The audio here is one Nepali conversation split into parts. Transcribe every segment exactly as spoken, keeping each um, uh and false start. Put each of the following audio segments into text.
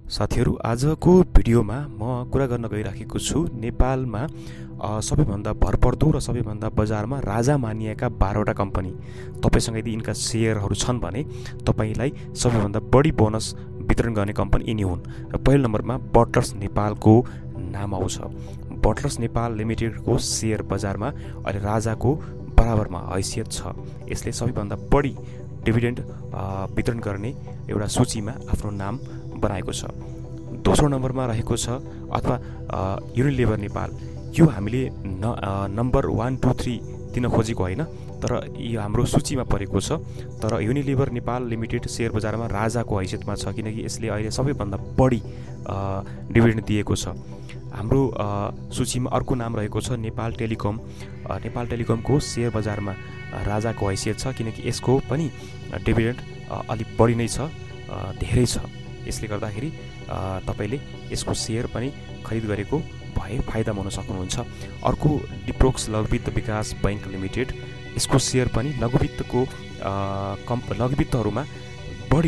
साथीहरू, आजको भिडियोमा म कुरा गर्न गइराखेको छु नेपालमा सबैभन्दा भरपर्दो र सबैभन्दा बजारमा राजा मानिएका बाह्रवटा कम्पनी। तपाईसँग यदि यिनका सेयरहरू छन् भने तपाईलाई सबैभन्दा बढी बोनस वितरण गर्ने कम्पनी यिनी हुन्। र पहिलो नम्बरमा बटलर्स नेपालको नाम आउँछ। बटलर्स नेपाल लिमिटेडको सेयर बजारमा अहिले राजाको बराबरमा हैसियत छ। यसले सबैभन्दा बढी डिभिडेन्ड वितरण गर्ने एउटा सूचीमा आफ्नो नाम बनाएको छ। दोस्रो नम्बरमा रहेको छ अथवा युनिलिभर नेपाल। यो हामीले न नम्बर वान टू थ्री दिन खोजेको होइन, तर यो हाम्रो सूचीमा परेको छ। तर युनिलिभर नेपाल लिमिटेड सेयर बजारमा राजाको हैसियतमा छ, किनकि यसले अहिले सबैभन्दा बढी डिभिडेन्ड दिएको छ। हाम्रो सूचीमा अर्को नाम रहेको छ नेपाल टेलिकम। नेपाल टेलिकमको सेयर बजारमा राजाको हैसियत छ, किनकि यसको पनि डिभिडेन्ड अलिक बढी नै छ, धेरै छ। यसले गर्दाखेरि तपाईले यसको सेयर पनि खरिद गरेको भए फाइदा हुन सक्नुहुन्छ। अर्को डिप्रोक्स लघुवित्त विकास बैंक लिमिटेड। यसको सेयर पनि लघुवित्तको कम्प लघुवित्तहरूमा बढी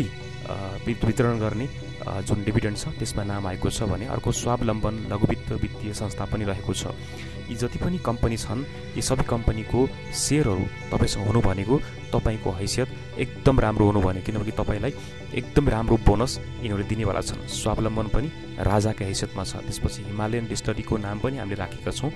वितरण गर्ने जुन डिभिडेन्ड छ त्यसमा नाम आएको छ भने अर्को स्वावलम्बन लघुवित्त वित्तीय संस्था पनि रहेको छ। यी जति पनि कम्पनी छन्, यी सबै कम्पनीको सेयरहरू तपाईसँग हुनु भनेको तपाईको हैसियत एकदम राम्रो हुनु भने, किनकि तपाईलाई एकदम राम्रो बोनस यिनीहरूले दिनेवाला छन्। स्वावलम्बन पनि राजाको हैसियतमा छ। त्यसपछि हिमालयन डिस्टिलरीको नाम पनि हामीले राखेका छौँ।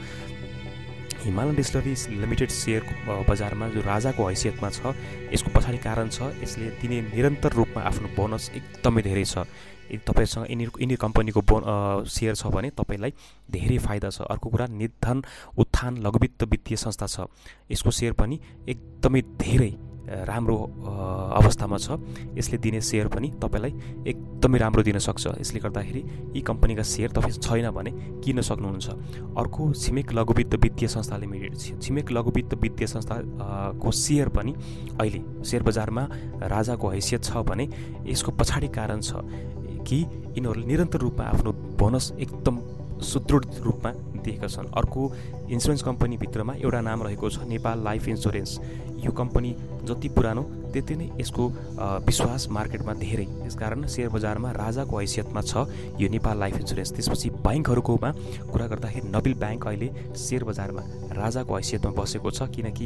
हिमालयन डिस्टिलरी लिमिटेड सेयर बजारमा जो राजाको हैसियतमा छ, यसको पछाडि कारण छ यसले दिने निरन्तर रूपमा आफ्नो बोनस एकदमै धेरै छ। यदि तपाईसँग यिनी यिनी कम्पनीको बो सेयर छ भने तपाईलाई धेरै फाइदा छ। अर्को कुरा निर्धन उत्थान लघुवित्त वित्तीय संस्था छ। यसको सेयर पनि एकदमै धेरै राम्रो अवस्थामा छ। यसले दिने सेयर पनि तपाईलाई एकदमै राम्रो दिन सक्छ। यसले गर्दाखेरि यी कम्पनीका सेयर तपाईसँग छैन भने किन्न सक्नुहुन्छ। अर्को छिमेक लघुवित्त वित्तीय संस्था लिमिटेड। छिमेक लघुवित्त वित्तीय संस्था को सेयर पनि अहिले सेयर बजारमा राजाको हैसियत छ भने यसको पछाडि कारण छ कि यिनीहरूले निरन्तर रूपमा आफ्नो बोनस एकदम सुदृढ रूपमा दिएका छन्। अर्को इन्सुरेन्स कम्पनी भित्रमा एउटा नाम रहेको छ नेपाल लाइफ इन्सुरेन्स। यो कम्पनी जति पुरानो त्यति नै यसको विश्वास मार्केटमा धेरै, यसकारण सेयर बजारमा राजाको हैसियतमा छ यो नेपाल लाइफ इन्सुरेन्स। त्यसपछि ब्याङ्कहरूकोमा कुरा गर्दाखेरि नबिल ब्याङ्क अहिले सेयर बजारमा राजाको हैसियतमा बसेको छ, किनकि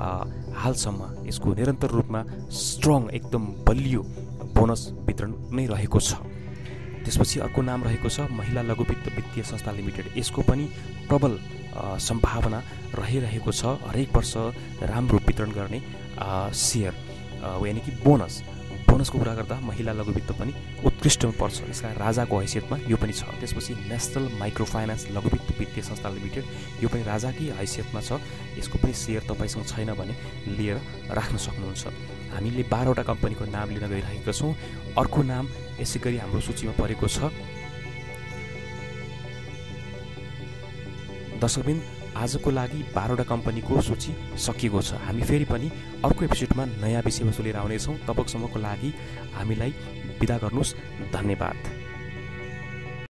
हालसम्म यसको निरन्तर रूपमा स्ट्रङ एकदम बलियो बोनस वितरण नै रहेको छ। त्यसपछि अर्को नाम रहेको छ महिला लघुवित्त वित्तीय संस्था लिमिटेड। यसको पनि प्रबल सम्भावना रहिरहेको छ हरेक वर्ष राम्रो वितरण गर्ने सेयर यानि कि बोनस। बोनसको कुरा गर्दा महिला लघुवित्त पनि उत्कृष्टमा पर्छ, यसका राजाको हैसियतमा यो पनि छ। त्यसपछि नेसनल माइक्रो फाइनेन्स लघुवित्त वित्तीय संस्था लिमिटेड, यो पनि राजाकै हैसियतमा छ। यसको पनि सेयर तपाईसँग छैन भने लिएर राख्न सक्नुहुन्छ। हामीले बाह्रवटा कम्पनीको नाम लिन गइरहेका छौँ। अर्को नाम यसै गरी हाम्रो सूचीमा परेको छ। दर्शकबिन, आजको लागि बाह्रवटा कम्पनीको सूची सकिएको छ। हामी फेरि पनि अर्को एपिसोडमा नयाँ विषयवस्तु लिएर आउनेछौँ। तबसम्मको लागि हामीलाई बिदा गर्नुहोस्। धन्यवाद।